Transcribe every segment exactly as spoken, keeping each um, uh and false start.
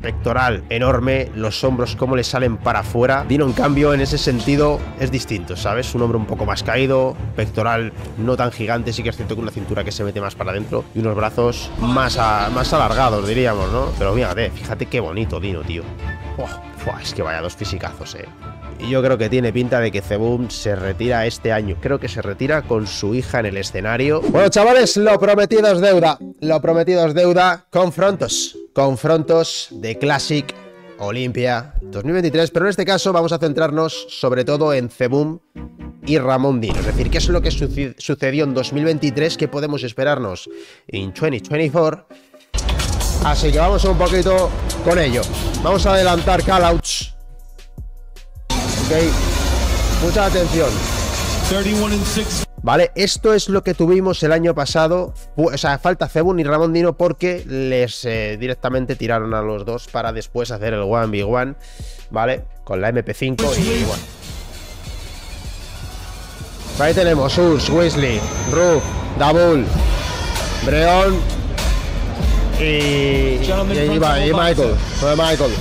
pectoral enorme, los hombros como le salen para afuera. Dino, en cambio, en ese sentido es distinto, ¿sabes? Un hombro un poco más caído, pectoral no tan gigante, sí que es cierto que una cintura que se mete más para adentro y unos brazos más, a, más alargados, diríamos, ¿no? Pero fíjate, fíjate qué bonito Dino, tío. Oh, ¡fua! Es que vaya dos fisicazos, eh. Y yo creo que tiene pinta de que Zeboom se retira este año. Creo que se retira con su hija en el escenario. Bueno, chavales, lo prometido es deuda. Lo prometido es deuda. Confrontos. Confrontos de Classic Olympia dos mil veintitrés. Pero en este caso vamos a centrarnos sobre todo en Zeboom y Ramón Dino. Es decir, ¿qué es lo que sucedió en dos mil veintitrés? ¿Qué podemos esperarnos en dos mil veinticuatro? Así que vamos un poquito con ello. Vamos a adelantar callouts. Ok, mucha atención. Vale, esto es lo que tuvimos el año pasado. O sea, falta Zeboom y Ramón Dino porque les eh, directamente tiraron a los dos para después hacer el uno ve uno, ¿vale? Con la eme pe cinco y bueno. Ahí tenemos Urs, Wesley, Ruf, Dabul, Breon y, y, y, y Michael. Michael.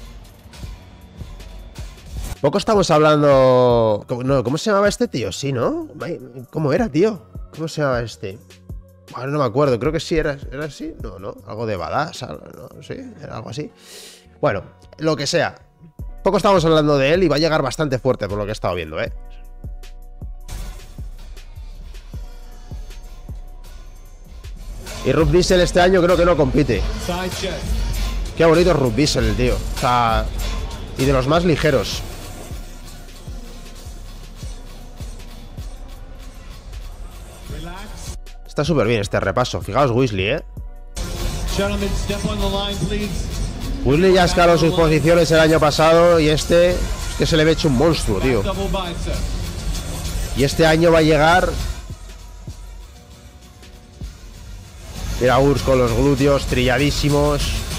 Poco estamos hablando... No, ¿cómo se llamaba este tío? Sí, ¿no? ¿Cómo era, tío? ¿Cómo se llamaba este? Bueno, no me acuerdo, creo que sí, era, era así. No, no, algo de badass, no, sí, era algo así. Bueno, lo que sea. Poco estamos hablando de él y va a llegar bastante fuerte por lo que he estado viendo, ¿eh? Y Ruf Diesel este año creo que no compite. Qué bonito es Ruf Diesel, el tío. O sea, y de los más ligeros. Está súper bien este repaso. Fijaos Wesley, ¿eh? Wesley ya escaló sus posiciones el año pasado y este es que se le ve hecho un monstruo, tío. Y este año va a llegar... Mira Urs con los glúteos trilladísimos.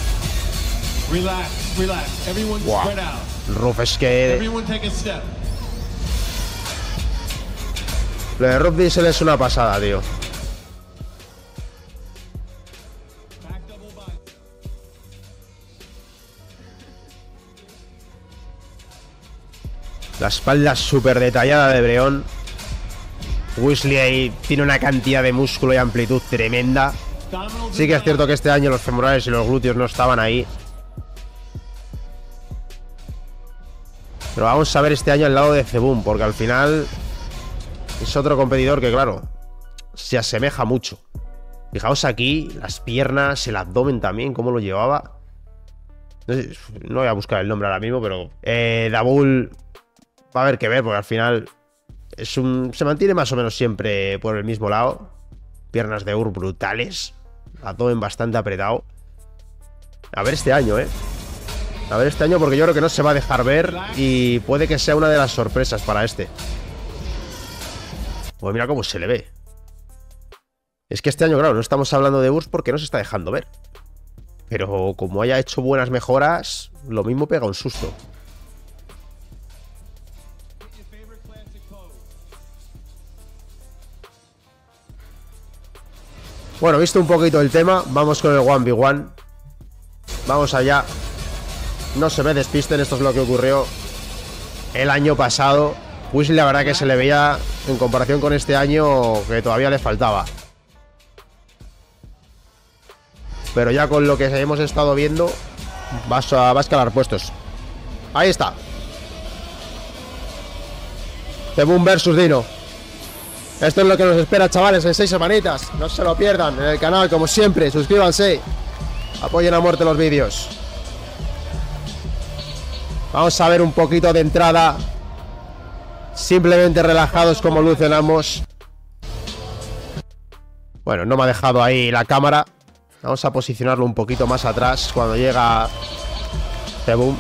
Wow. Ruf es que... Lo de Ruf Diesel es una pasada, tío. La espalda súper detallada de Breon. Wesley ahí tiene una cantidad de músculo y amplitud tremenda. Sí que es cierto que este año los femorales y los glúteos no estaban ahí. Pero vamos a ver este año al lado de Zeboom, porque al final es otro competidor que, claro, se asemeja mucho. Fijaos aquí, las piernas, el abdomen también, cómo lo llevaba. No sé, no voy a buscar el nombre ahora mismo, pero... Eh, Dabul... Va a haber que ver, porque al final es un, se mantiene más o menos siempre por el mismo lado. Piernas de Ur brutales. Abdomen bastante apretado. A ver este año, ¿eh? A ver este año porque yo creo que no se va a dejar ver. Y puede que sea una de las sorpresas para este. Pues mira cómo se le ve. Es que este año, claro, no estamos hablando de Urs porque no se está dejando ver. Pero como haya hecho buenas mejoras, lo mismo pega un susto. Bueno, visto un poquito el tema, vamos con el uno ve uno. Vamos allá. No se me despisten, esto es lo que ocurrió el año pasado. Wesley la verdad que se le veía, en comparación con este año, que todavía le faltaba. Pero ya con lo que hemos estado viendo, va a, va a escalar puestos. Ahí está. Zeboom versus Dino. Esto es lo que nos espera, chavales, en seis semanitas. No se lo pierdan en el canal, como siempre. Suscríbanse. Apoyen a muerte los vídeos. Vamos a ver un poquito de entrada. Simplemente relajados como lucenamos. Bueno, no me ha dejado ahí la cámara. Vamos a posicionarlo un poquito más atrás cuando llega Zeboom.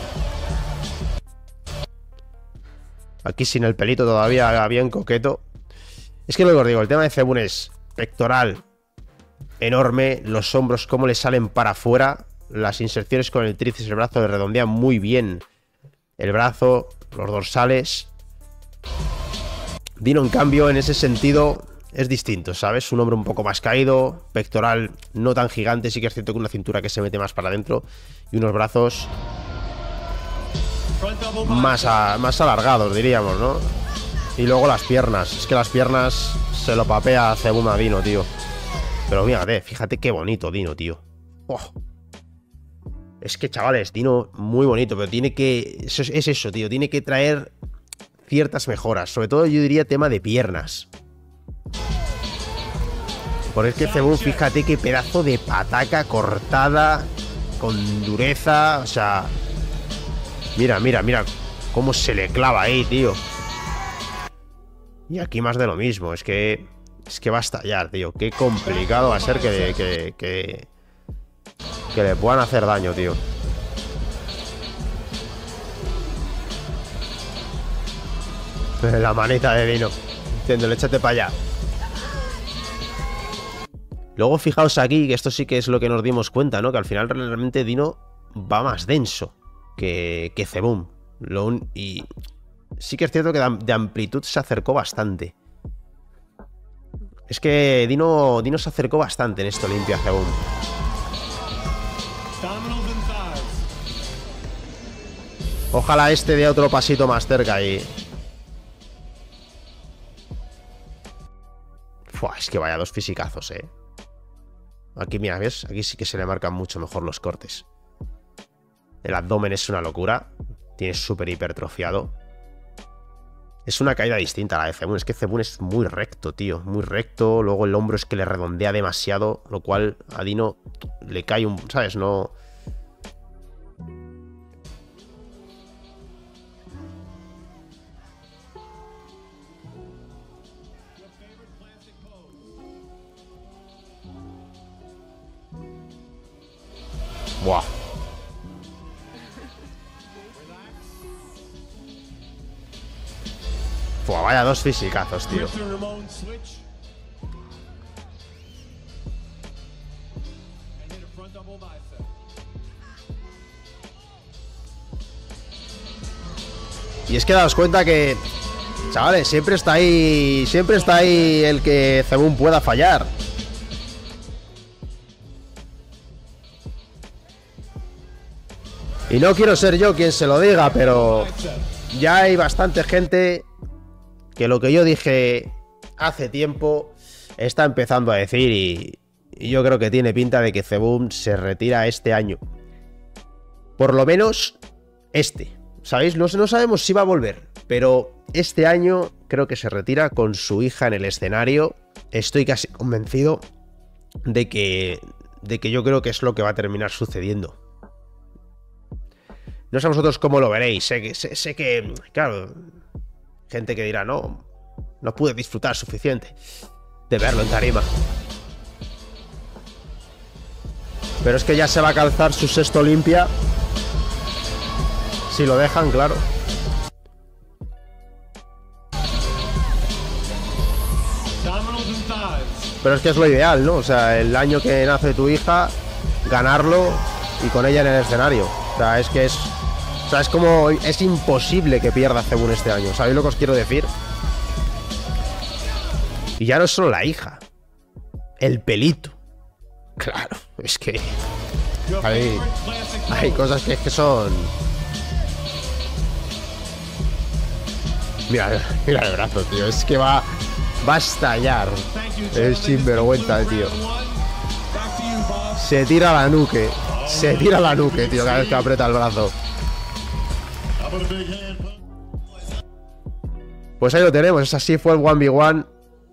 Aquí sin el pelito todavía bien coqueto. Es que lo que os digo, el tema de Zeboom es pectoral enorme, los hombros como le salen para afuera, las inserciones con el tríceps, el brazo le redondean muy bien el brazo, los dorsales. Dino, en cambio, en ese sentido es distinto, ¿sabes? Un hombro un poco más caído, pectoral no tan gigante, sí que es cierto que una cintura que se mete más para adentro y unos brazos más, a, más alargados, diríamos, ¿no? Y luego las piernas, es que las piernas se lo papea a Zebum a Dino, tío. Pero fíjate, fíjate qué bonito Dino, tío. Oh. Es que, chavales, Dino muy bonito, pero tiene que... Es, es eso, tío, tiene que traer ciertas mejoras. Sobre todo yo diría tema de piernas. Porque es que Zebum, fíjate qué pedazo de pataca cortada, con dureza, o sea... Mira, mira, mira cómo se le clava ahí, tío. Y aquí más de lo mismo, es que... Es que va a estallar, tío. Qué complicado va a ser que... Que, que, que le puedan hacer daño, tío. La manita de Dino diciéndole, échate para allá. Luego fijaos aquí, que esto sí que es lo que nos dimos cuenta, ¿no? Que al final realmente Dino va más denso que, que Zebum. Lo un... Y sí que es cierto que de amplitud se acercó bastante. Es que Dino, Dino se acercó bastante en esto limpio a Zebum. Ojalá este dé otro pasito más cerca y... Fua, es que vaya dos fisicazos, eh. Aquí, mira, ¿ves? Aquí sí que se le marcan mucho mejor los cortes. El abdomen es una locura. Tiene súper hipertrofiado. Es una caída distinta a la de Zebum. Es que Zebum es muy recto, tío. Muy recto. Luego el hombro es que le redondea demasiado. Lo cual a Dino le cae un... ¿Sabes? No... Buah. Buah, vaya dos fisicazos, tío. Y es que daos cuenta que, chavales, siempre está ahí, siempre está ahí el que Zebum pueda fallar. Y no quiero ser yo quien se lo diga, pero ya hay bastante gente que lo que yo dije hace tiempo está empezando a decir y, y yo creo que tiene pinta de que Zebum se retira este año. Por lo menos este. ¿Sabéis? No, no sabemos si va a volver, pero este año creo que se retira con su hija en el escenario. Estoy casi convencido de que, de que yo creo que es lo que va a terminar sucediendo. No sé vosotros cómo lo veréis. Sé que, sé, sé que, claro, gente que dirá, no, no pude disfrutar suficiente de verlo en tarima. Pero es que ya se va a calzar su sexto Olimpia. Si lo dejan, claro. Pero es que es lo ideal, ¿no? O sea, el año que nace tu hija, ganarlo y con ella en el escenario. O sea, es que es... O sea, es como... Es imposible que pierda Zebum este año. ¿Sabéis lo que os quiero decir? Y ya no es solo la hija. El pelito. Claro, es que... Hay, hay cosas que, que son... Mira, mira el brazo, tío. Es que va... Va a estallar. Es sinvergüenza, tío. Se tira la nuque. Se tira la nuque, tío, cada vez que aprieta el brazo. Pues ahí lo tenemos. Así fue el uno ve uno.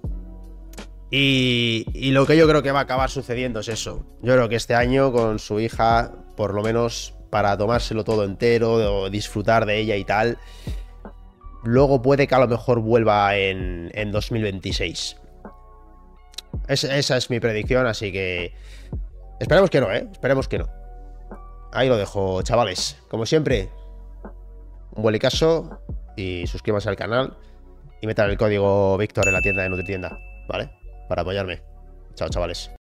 Y, y lo que yo creo que va a acabar sucediendo es eso. Yo creo que este año con su hija, por lo menos para tomárselo todo entero, o disfrutar de ella y tal... Luego puede que a lo mejor vuelva en, en dos mil veintiséis. Es, esa es mi predicción, así que... Esperemos que no, ¿eh? Esperemos que no. Ahí lo dejo, chavales. Como siempre, un buen caso y suscríbanse al canal y metan el código Víctor en la tienda de NutriTienda, ¿vale? Para apoyarme. Chao, chavales.